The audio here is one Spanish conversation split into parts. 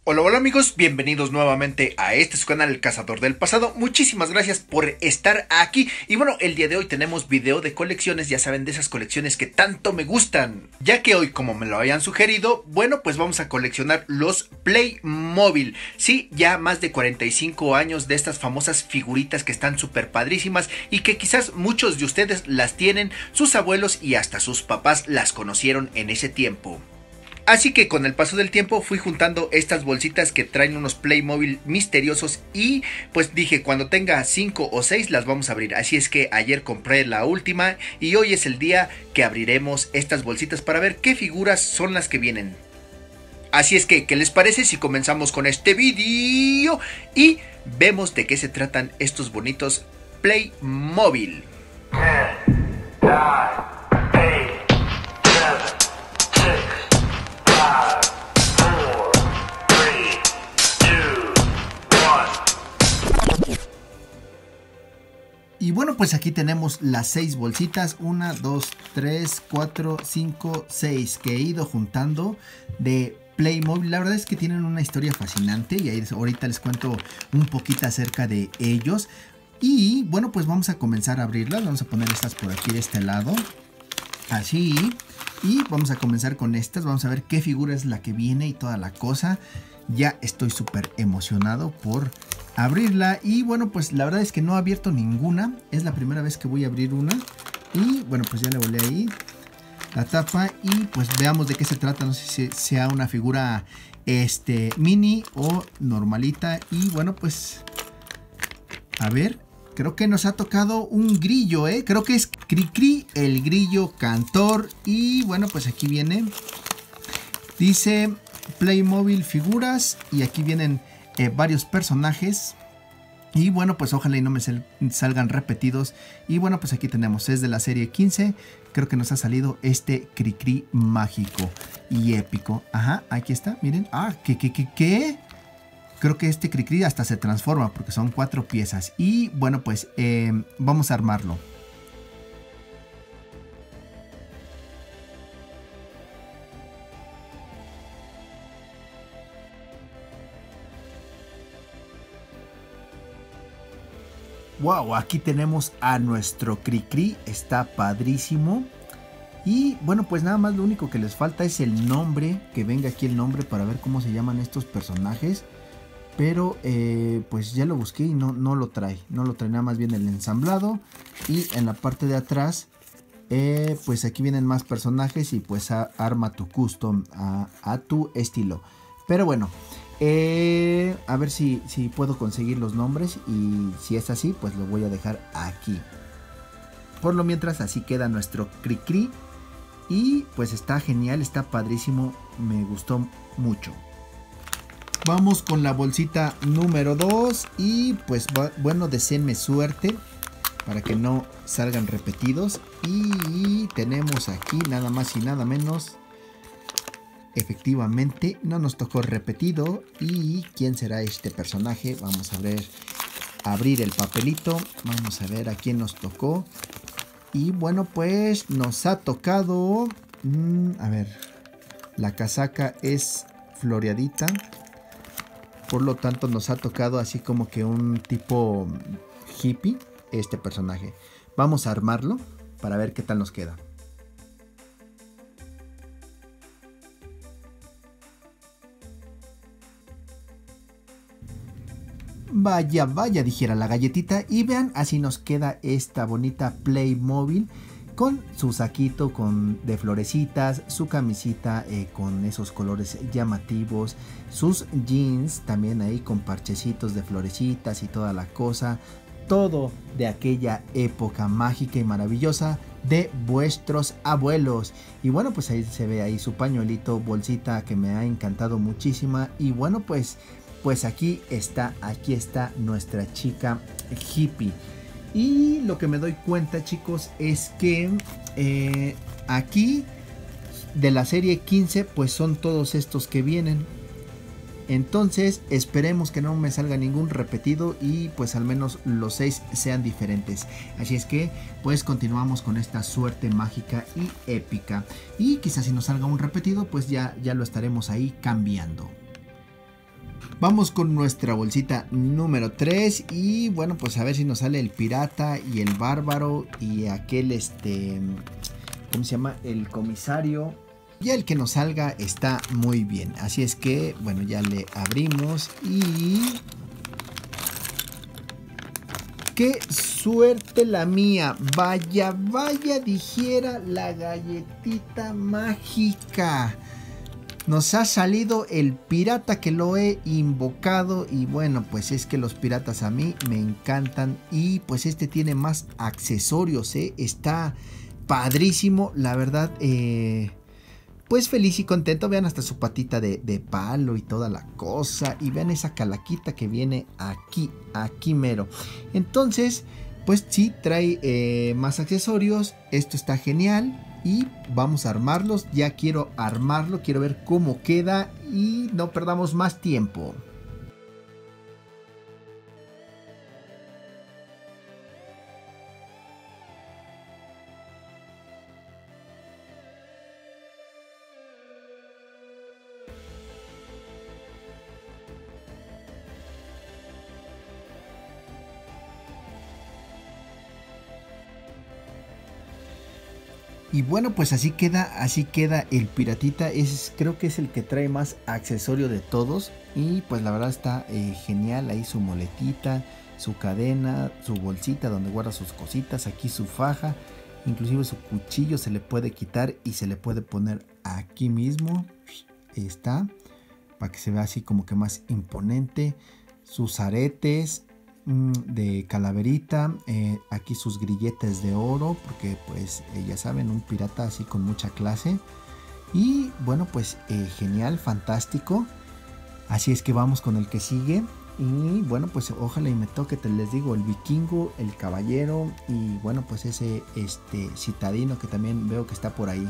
Hola, hola amigos, bienvenidos nuevamente a este su canal El Cazador del Pasado. Muchísimas gracias por estar aquí. Y bueno, el día de hoy tenemos video de colecciones, ya saben, de esas colecciones que tanto me gustan. Ya que hoy, como me lo habían sugerido, bueno, pues vamos a coleccionar los Playmobil. Sí, ya más de 45 años de estas famosas figuritas que están súper padrísimas y que quizás muchos de ustedes las tienen, sus abuelos y hasta sus papás las conocieron en ese tiempo. Así que con el paso del tiempo fui juntando estas bolsitas que traen unos Playmobil misteriosos y pues dije, cuando tenga 5 o 6 las vamos a abrir. Así es que ayer compré la última y hoy es el día que abriremos estas bolsitas para ver qué figuras son las que vienen. Así es que, ¿qué les parece si comenzamos con este vídeo y vemos de qué se tratan estos bonitos Playmobil? 10, 9, 8, 7, 6, 5, 4, 3, 2, 1. Y bueno, pues aquí tenemos las 6 bolsitas, 1, 2, 3, 4, 5, 6 que he ido juntando de Playmobil. La verdad es que tienen una historia fascinante y ahí ahorita les cuento un poquito acerca de ellos. Y bueno, pues vamos a comenzar a abrirlas. Vamos a poner estas por aquí de este lado, así. Y vamos a comenzar con estas. Vamos a ver qué figura es la que viene y toda la cosa. Ya estoy súper emocionado por abrirla. Y bueno, pues la verdad es que no he abierto ninguna. Es la primera vez que voy a abrir una. Y bueno, pues ya le volé ahí la tapa. Y pues veamos de qué se trata. No sé si sea una figura mini o normalita. Y bueno, pues a ver. Creo que nos ha tocado un grillo, ¿eh? Creo que es Cricri, el grillo cantor. Y bueno, pues aquí viene. Dice Playmobil figuras. Y aquí vienen varios personajes. Y bueno, pues ojalá y no me salgan repetidos. Y bueno, pues aquí tenemos. Es de la serie 15. Creo que nos ha salido este Cricri mágico y épico. Ajá, aquí está, miren. Ah, ¿qué? Creo que este Cricri hasta se transforma porque son 4 piezas. Y bueno, pues vamos a armarlo. Wow, aquí tenemos a nuestro Cricri. Está padrísimo. Y bueno, pues nada más lo único que les falta es el nombre. Que venga aquí el nombre para ver cómo se llaman estos personajes. Pero pues ya lo busqué y no lo trae. No lo trae, nada más bien el ensamblado. Y en la parte de atrás, pues aquí vienen más personajes. Y pues arma tu custom a tu estilo. Pero bueno, a ver si puedo conseguir los nombres. Y si es así, pues lo voy a dejar aquí. Por lo mientras, así queda nuestro Cricri. Y pues está genial, está padrísimo. Me gustó mucho. Vamos con la bolsita número 2 y pues bueno, deseenme suerte para que no salgan repetidos. Y tenemos aquí nada más y nada menos. Efectivamente, no nos tocó repetido. ¿Y quién será este personaje? Vamos a ver, abrir el papelito. Vamos a ver a quién nos tocó. Y bueno, pues nos ha tocado... a ver, la casaca es floreadita. Por lo tanto nos ha tocado así como que un tipo hippie este personaje. Vamos a armarlo para ver qué tal nos queda. Vaya, vaya, dijera la galletita. Y vean, así nos queda esta bonita Playmobil. Con su saquito de florecitas, su camisita con esos colores llamativos, sus jeans también ahí con parchecitos de florecitas y toda la cosa. Todo de aquella época mágica y maravillosa de vuestros abuelos. Y bueno, pues ahí se ve ahí su pañuelito, bolsita que me ha encantado muchísima. Y bueno, pues aquí está nuestra chica hippie. Y lo que me doy cuenta, chicos, es que aquí de la serie 15 pues son todos estos que vienen. Entonces esperemos que no me salga ningún repetido y pues al menos los 6 sean diferentes. Así es que pues continuamos con esta suerte mágica y épica. Y quizás si nos salga un repetido pues ya lo estaremos ahí cambiando. Vamos con nuestra bolsita número 3 y bueno, pues a ver si nos sale el pirata y el bárbaro y aquel ¿cómo se llama? El comisario. Ya el que nos salga está muy bien. Así es que, bueno, ya le abrimos y... ¡qué suerte la mía! Vaya, vaya, dijera la galletita mágica. Nos ha salido el pirata que lo he invocado y bueno, pues es que los piratas a mí me encantan y pues este tiene más accesorios, está padrísimo, la verdad, pues feliz y contento. Vean hasta su patita de palo y toda la cosa y vean esa calaquita que viene aquí mero. Entonces, pues sí, trae más accesorios, esto está genial. Y vamos a armarlos, ya quiero armarlo, quiero ver cómo queda y no perdamos más tiempo. Y bueno, pues así queda el piratita. Creo que es el que trae más accesorio de todos. Y pues la verdad está genial. Ahí su moletita, su cadena, su bolsita donde guarda sus cositas. Aquí su faja. Inclusive su cuchillo se le puede quitar y se le puede poner aquí mismo. Ahí está. Para que se vea así como que más imponente. Sus aretes de calaverita, aquí sus grilletes de oro, porque pues ya saben, un pirata así con mucha clase. Y bueno, pues genial, fantástico. Así es que vamos con el que sigue. Y bueno, pues ojalá y me toque, les digo, el vikingo, el caballero y bueno, pues ese citadino que también veo que está por ahí.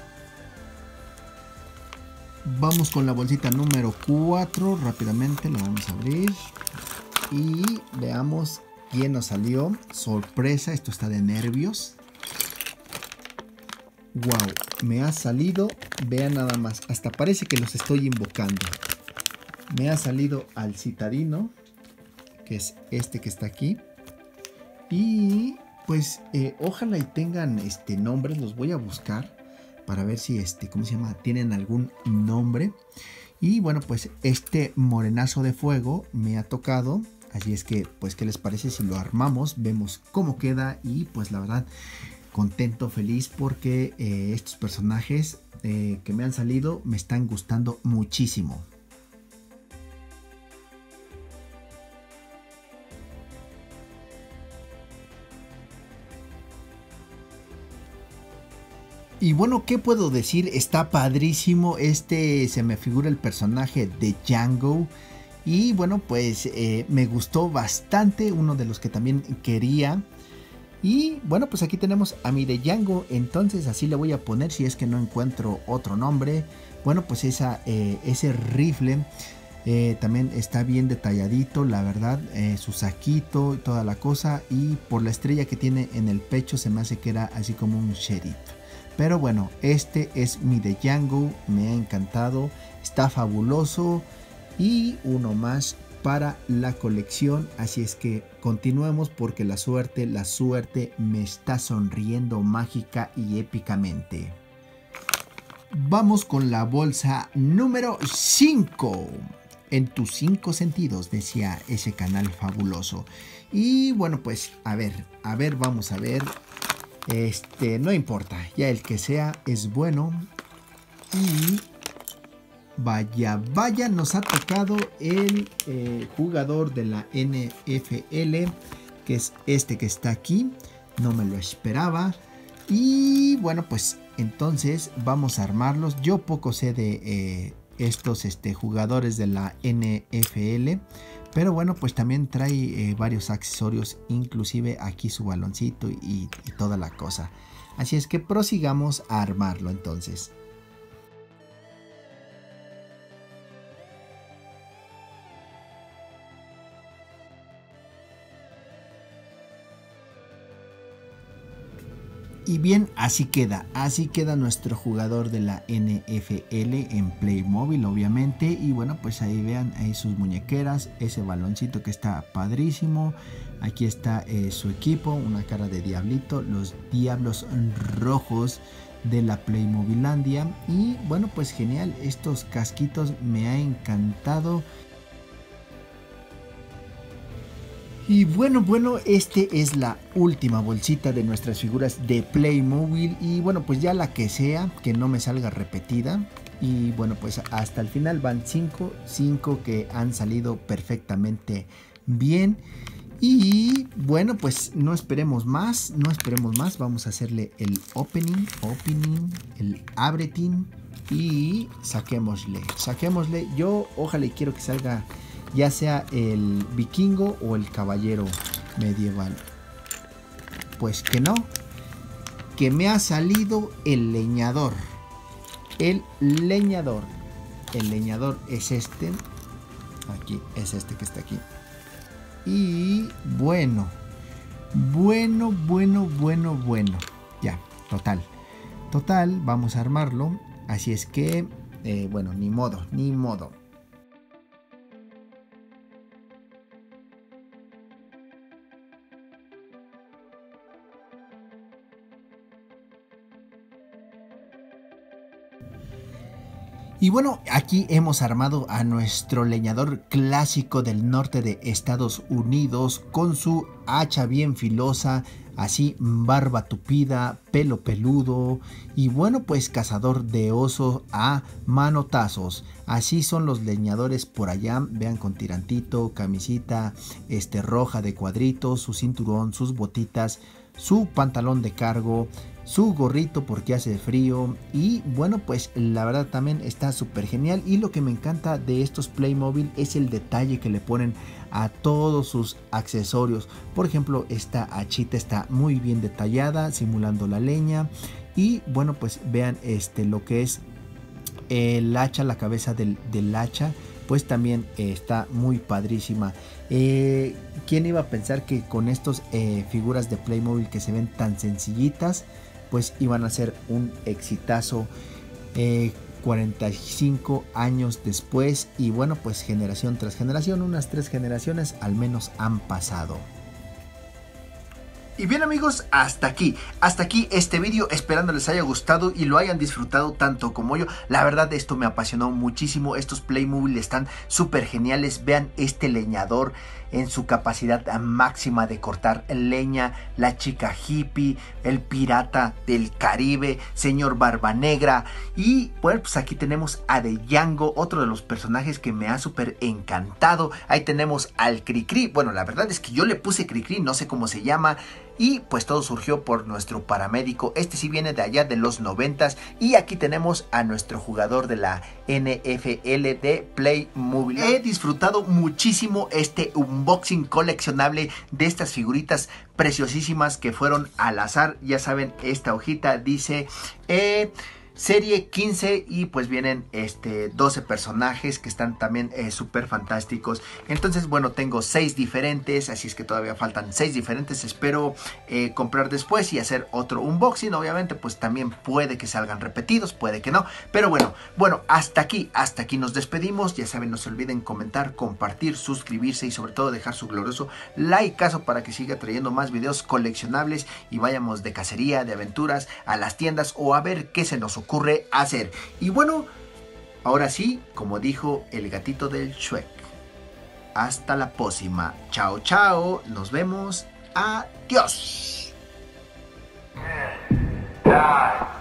Vamos con la bolsita número 4, rápidamente lo vamos a abrir. Y veamos quién nos salió. Sorpresa, esto está de nervios. Wow, me ha salido, vean nada más, hasta parece que los estoy invocando. Me ha salido al citadino, que es este que está aquí. Y pues ojalá y tengan nombres, los voy a buscar para ver si ¿cómo se llama? Tienen algún nombre. Y bueno, pues este morenazo de fuego me ha tocado. Así es que, pues, ¿qué les parece si lo armamos? Vemos cómo queda y pues la verdad, contento, feliz porque estos personajes que me han salido me están gustando muchísimo. Y bueno, ¿qué puedo decir? Está padrísimo. Se me figura el personaje de Django. Y bueno, pues me gustó bastante, uno de los que también quería. Y bueno, pues aquí tenemos a mi de Django, entonces así le voy a poner si es que no encuentro otro nombre. Bueno, pues ese rifle también está bien detalladito, la verdad, su saquito y toda la cosa. Y por la estrella que tiene en el pecho se me hace que era así como un sheriff. Pero bueno, este es mi de Django, me ha encantado, está fabuloso. Y uno más para la colección, así es que continuemos porque la suerte me está sonriendo mágica y épicamente. Vamos con la bolsa número 5. En tus 5 sentidos, decía ese canal fabuloso. Y bueno, pues a ver, vamos a ver. No importa, ya el que sea es bueno. Y vaya, nos ha tocado el jugador de la NFL, que es este que está aquí. No me lo esperaba. Y bueno, pues entonces vamos a armarlos. Yo poco sé de estos jugadores de la NFL. Pero bueno, pues también trae varios accesorios, inclusive aquí su baloncito y toda la cosa. Así es que prosigamos a armarlo entonces. Y bien, así queda nuestro jugador de la NFL en Playmobil, obviamente. Y bueno, pues ahí vean, ahí sus muñequeras, ese baloncito que está padrísimo. Aquí está su equipo, una cara de diablito, los diablos rojos de la Playmobilandia. Y bueno, pues genial, estos casquitos me ha encantado. Y bueno, este es la última bolsita de nuestras figuras de Playmobil. Y bueno, pues ya la que sea, que no me salga repetida. Y bueno, pues hasta el final van 5 que han salido perfectamente bien. Y bueno, pues no esperemos más. Vamos a hacerle el opening, el abretin. Y saquémosle. Yo ojalá y quiero que salga ya sea el vikingo o el caballero medieval. Pues que no, que me ha salido el leñador. El leñador es este. Aquí es este que está aquí. Y bueno. Ya, total, vamos a armarlo. Así es que, bueno, ni modo. Y bueno, aquí hemos armado a nuestro leñador clásico del norte de Estados Unidos con su hacha bien filosa, así barba tupida, pelo peludo y bueno, pues cazador de oso a manotazos. Así son los leñadores por allá, vean, con tirantito, camisita roja de cuadritos, su cinturón, sus botitas, su pantalón de cargo, su gorrito porque hace frío. Y bueno, pues la verdad también está súper genial. Y lo que me encanta de estos Playmobil es el detalle que le ponen a todos sus accesorios. Por ejemplo, esta hachita está muy bien detallada, simulando la leña. Y bueno, pues vean lo que es el hacha, la cabeza del hacha, pues también está muy padrísima. ¿Quién iba a pensar que con estos figuras de Playmobil que se ven tan sencillitas, pues iban a ser un exitazo 45 años después? Y bueno, pues generación tras generación, unas 3 generaciones al menos han pasado. Y bien amigos, hasta aquí este vídeo, esperando les haya gustado y lo hayan disfrutado tanto como yo. La verdad esto me apasionó muchísimo, estos Playmobil están súper geniales. Vean este leñador en su capacidad máxima de cortar leña, la chica hippie, el pirata del Caribe, señor Barba Negra. Y bueno, pues aquí tenemos a Django, otro de los personajes que me ha súper encantado. Ahí tenemos al Cricri, bueno, la verdad es que yo le puse Cricri, no sé cómo se llama. Y pues todo surgió por nuestro paramédico. Este sí viene de allá de los 90s. Y aquí tenemos a nuestro jugador de la NFL de Playmobil. He disfrutado muchísimo este unboxing coleccionable de estas figuritas preciosísimas que fueron al azar. Ya saben, esta hojita dice serie 15 y pues vienen 12 personajes que están también súper fantásticos. Entonces bueno, tengo 6 diferentes, así es que todavía faltan 6 diferentes. Espero comprar después y hacer otro unboxing. Obviamente pues también puede que salgan repetidos, puede que no, pero bueno, hasta aquí nos despedimos. Ya saben, no se olviden comentar, compartir, suscribirse y sobre todo dejar su glorioso likeazo para que siga trayendo más videos coleccionables y vayamos de cacería, de aventuras a las tiendas o a ver qué se nos ocurre hacer. Y bueno, ahora sí, como dijo el gatito del Shrek, hasta la próxima. Chao, nos vemos. Adiós. 10, 9,